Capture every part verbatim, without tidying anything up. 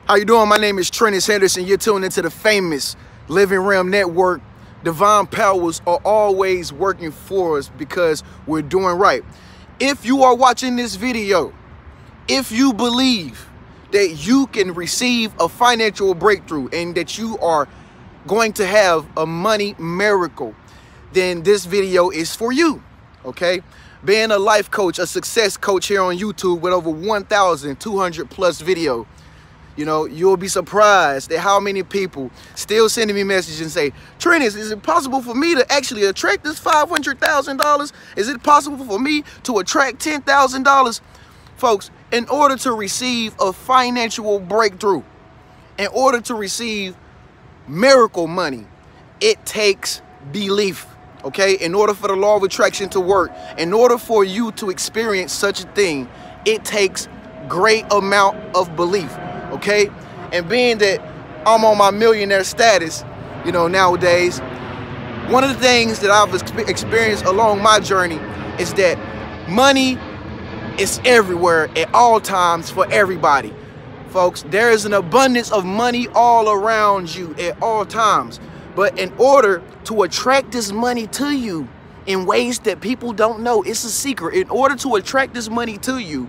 How you doing? My name is TreniuS Henderson. You're tuned into the famous Living Realm Network. Divine powers are always working for us because we're doing right. If you are watching this video, if you believe that you can receive a financial breakthrough and that you are going to have a money miracle, then this video is for you, okay? Being a life coach, a success coach here on YouTube with over one thousand two hundred plus video, you know, you'll be surprised at how many people still sending me messages and say, TreniuS, is it possible for me to actually attract this five hundred thousand dollars? Is it possible for me to attract ten thousand dollars? Folks, in order to receive a financial breakthrough, in order to receive miracle money, it takes belief, okay? In order for the law of attraction to work, in order for you to experience such a thing, it takes great amount of belief. Okay, and being that I'm on my millionaire status, you know, nowadays, one of the things that I've experienced along my journey is that money is everywhere at all times for everybody. Folks, there is an abundance of money all around you at all times. But in order to attract this money to you in ways that people don't know, it's a secret. In order to attract this money to you,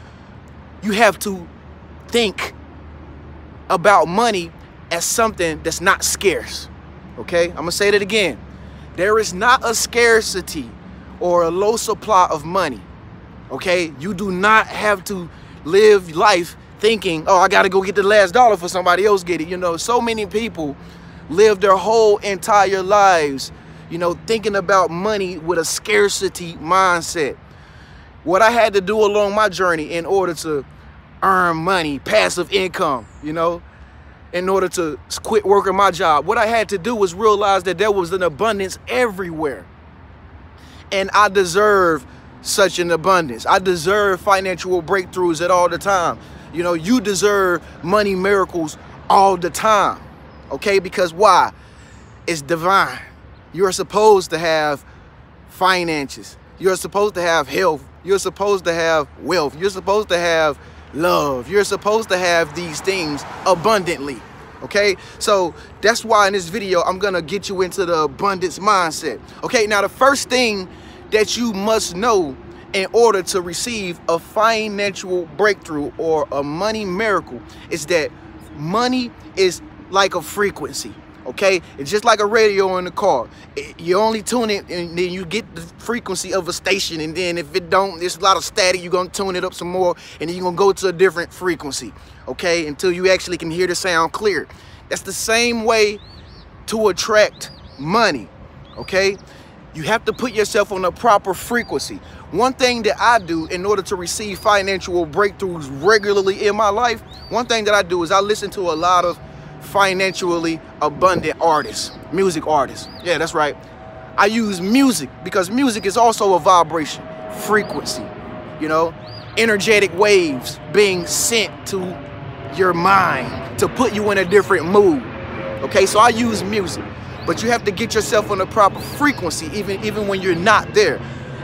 you have to think about money as something that's not scarce. Okay, I'm gonna say that again. There is not a scarcity or a low supply of money. Okay, you do not have to live life thinking, oh, I gotta go get the last dollar for somebody else get it. You know, so many people live their whole entire lives, you know, thinking about money with a scarcity mindset. What I had to do along my journey in order to earn money, passive income, you know, in order to quit working my job, what I had to do was realize that there was an abundance everywhere. And I deserve such an abundance. I deserve financial breakthroughs at all the time. You know, you deserve money miracles all the time. Okay, because why? It's divine. You're supposed to have finances. You're supposed to have health. You're supposed to have wealth. You're supposed to have love. You're supposed to have these things abundantly. Okay, so that's why in this video I'm gonna get you into the abundance mindset. Okay, now the first thing that you must know in order to receive a financial breakthrough or a money miracle is that money is like a frequency. Okay, it's just like a radio in the car. You only tune it and then you get the frequency of a station, and then if it don't, there's a lot of static, you're gonna tune it up some more, and then you're gonna go to a different frequency, okay, until you actually can hear the sound clear. That's the same way to attract money, okay? You have to put yourself on a proper frequency. One thing that I do in order to receive financial breakthroughs regularly in my life, one thing that I do is I listen to a lot of financially abundant artists, music artists. Yeah, that's right. I use music because music is also a vibration, frequency, you know, energetic waves being sent to your mind to put you in a different mood. Okay, so I use music, but you have to get yourself on the proper frequency even, even when you're not there.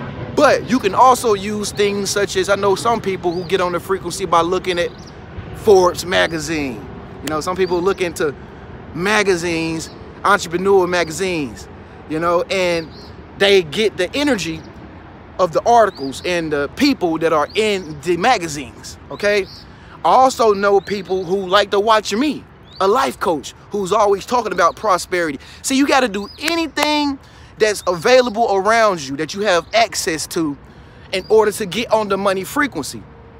But you can also use things such as, I know some people who get on the frequency by looking at Forbes magazine. You know, some people look into magazines, entrepreneur magazines, you know, and they get the energy of the articles and the people that are in the magazines, okay? I also know people who like to watch me, a life coach who's always talking about prosperity. See, you got to do anything that's available around you that you have access to in order to get on the money frequency.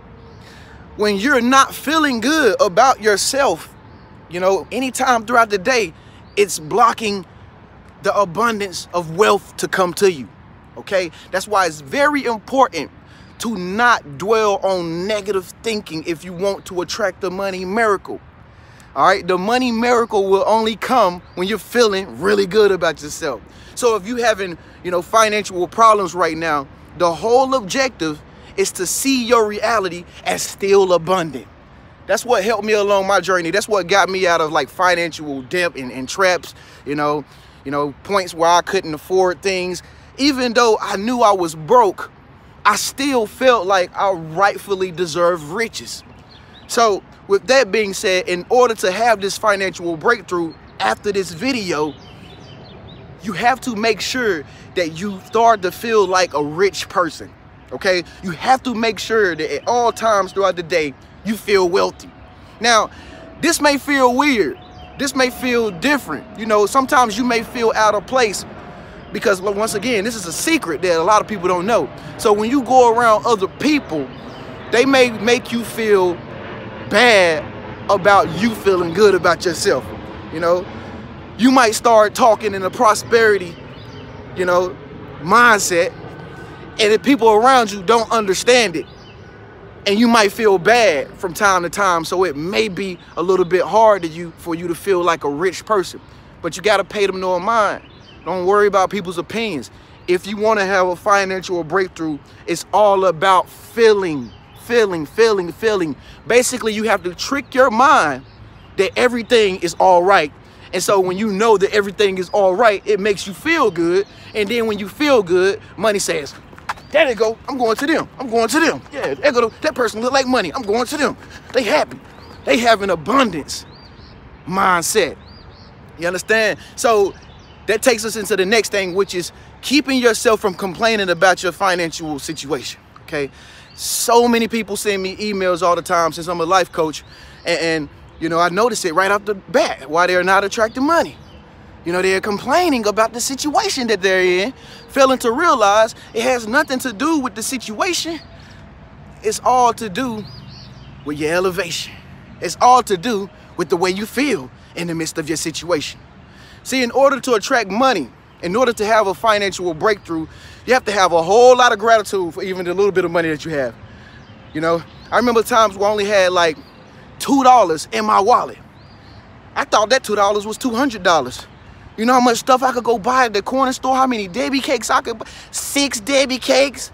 When you're not feeling good about yourself, you know, anytime throughout the day, it's blocking the abundance of wealth to come to you, okay? That's why it's very important to not dwell on negative thinking if you want to attract the money miracle, all right? The money miracle will only come when you're feeling really good about yourself. So if you're having, you know, financial problems right now, the whole objective is to see your reality as still abundant. That's what helped me along my journey. That's what got me out of like financial debt and, and traps, you know, you know, points where I couldn't afford things. Even though I knew I was broke, I still felt like I rightfully deserved riches. So with that being said, in order to have this financial breakthrough after this video, you have to make sure that you start to feel like a rich person, okay? You have to make sure that at all times throughout the day, you feel wealthy. Now, this may feel weird. This may feel different. You know, sometimes you may feel out of place because, once again, this is a secret that a lot of people don't know. So when you go around other people, they may make you feel bad about you feeling good about yourself. You know, you might start talking in a prosperity, you know, mindset, and if people around you don't understand it, and you might feel bad from time to time, so it may be a little bit hard to you for you to feel like a rich person. But you got to pay them no mind. Don't worry about people's opinions. If you want to have a financial breakthrough, it's all about feeling, feeling, feeling, feeling. Basically, you have to trick your mind that everything is all right. And so when you know that everything is all right, it makes you feel good. And then when you feel good, money says, there they go, I'm going to them. I'm going to them. Yeah, there go, that person look like money. I'm going to them. They happy. They have an abundance mindset. You understand? So that takes us into the next thing, which is keeping yourself from complaining about your financial situation, okay? So many people send me emails all the time since I'm a life coach, and, and you know, I notice it right off the bat why they're not attracting money. You know, they're complaining about the situation that they're in, failing to realize it has nothing to do with the situation. It's all to do with your elevation. It's all to do with the way you feel in the midst of your situation. See, in order to attract money, in order to have a financial breakthrough, you have to have a whole lot of gratitude for even the little bit of money that you have. You know, I remember times where I only had like two dollars in my wallet. I thought that two dollars was two hundred dollars. You know how much stuff I could go buy at the corner store? How many Debbie cakes I could buy? Six Debbie cakes,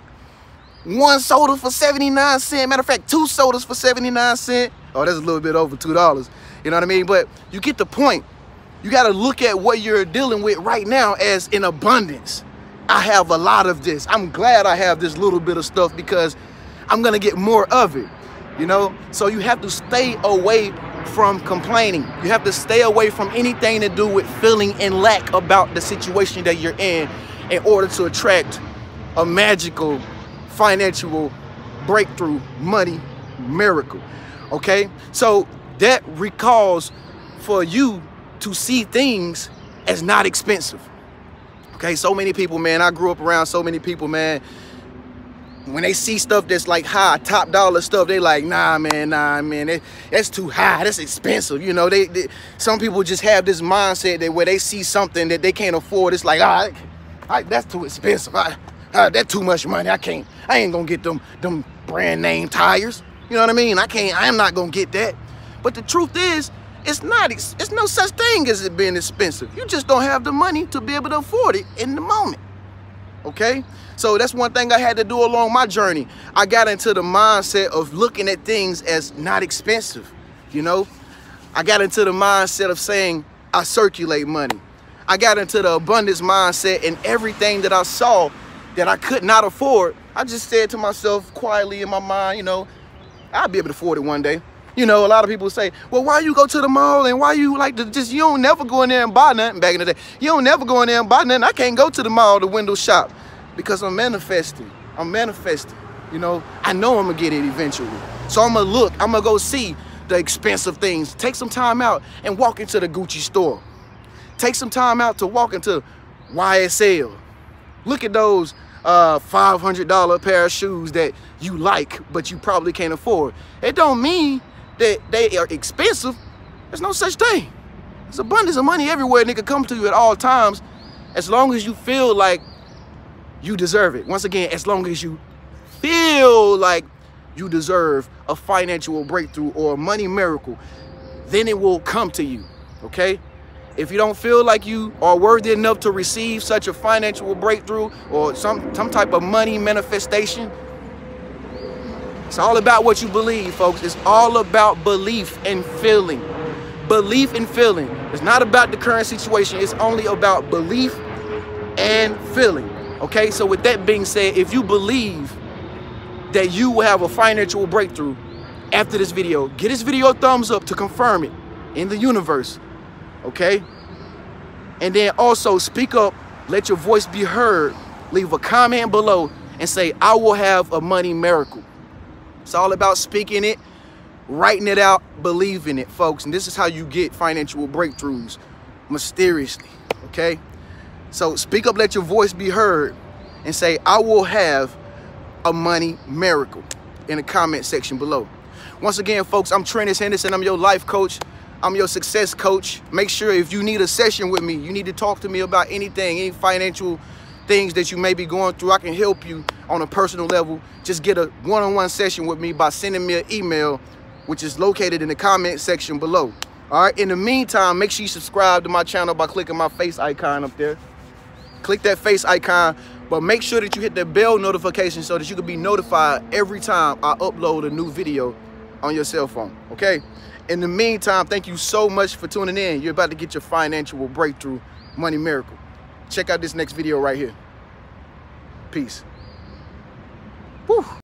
one soda for seventy-nine cents. Matter of fact, two sodas for seventy-nine cents. Oh, that's a little bit over two dollars. You know what I mean? But you get the point. You got to look at what you're dealing with right now as in abundance. I have a lot of this. I'm glad I have this little bit of stuff because I'm going to get more of it, you know? So you have to stay away from complaining. You have to stay away from anything to do with feeling in lack about the situation that you're in in order to attract a magical financial breakthrough, money miracle, okay? So that recalls for you to see things as not expensive. Okay, so many people, man, I grew up around so many people, man, when they see stuff that's like high, top dollar stuff, they like, nah, man, nah, man, that, that's too high, that's expensive. You know, they, they some people just have this mindset that where they see something that they can't afford, it's like, ah, I, I, that's too expensive. I, I, that's too much money. I can't, I ain't gonna get them, them brand name tires. You know what I mean? I can't, I'm not gonna get that. But the truth is, it's not, it's no such thing as it being expensive. You just don't have the money to be able to afford it in the moment, okay? So that's one thing I had to do along my journey. I got into the mindset of looking at things as not expensive, you know? I got into the mindset of saying, I circulate money. I got into the abundance mindset, and everything that I saw that I could not afford, I just said to myself quietly in my mind, you know, I'll be able to afford it one day. You know, a lot of people say, well, why you go to the mall and why you like to just, you don't never go in there and buy nothing back in the day. You don't never go in there and buy nothing. I can't go to the mall to window shop because I'm manifesting. I'm manifesting. You know, I know I'm going to get it eventually. So I'm going to look, I'm going to go see the expensive things. Take some time out and walk into the Gucci store. Take some time out to walk into Y S L. Look at those uh, five hundred dollar pair of shoes that you like, but you probably can't afford. It don't mean that they are expensive. There's no such thing. There's abundance of money everywhere, and it can come to you at all times as long as you feel like you deserve it. Once again, as long as you feel like you deserve a financial breakthrough or a money miracle, then it will come to you, okay? If you don't feel like you are worthy enough to receive such a financial breakthrough or some, some type of money manifestation, it's all about what you believe, folks. It's all about belief and feeling. Belief and feeling. It's not about the current situation. It's only about belief and feeling. Okay, so with that being said, if you believe that you will have a financial breakthrough, after this video. Get this video a thumbs up to confirm it in the universe, okay? And then also speak up, let your voice be heard. Leave a comment below and say, I will have a money miracle. It's all about speaking it, writing it out, believing it, folks. And this is how you get financial breakthroughs, mysteriously, okay? So speak up, let your voice be heard, and say, I will have a money miracle in the comment section below. Once again, folks, I'm TreniuS Henderson. I'm your life coach. I'm your success coach. Make sure if you need a session with me, you need to talk to me about anything, any financial things that you may be going through, I can help you on a personal level. Just get a one-on-one session with me by sending me an email, which is located in the comment section below. All right. In the meantime, make sure you subscribe to my channel by clicking my face icon up there. Click that face icon, but make sure that you hit the bell notification so that you can be notified every time I upload a new video on your cell phone. Okay. In the meantime, thank you so much for tuning in. You're about to get your financial breakthrough money miracle. Check out this next video right here. Peace. Woo.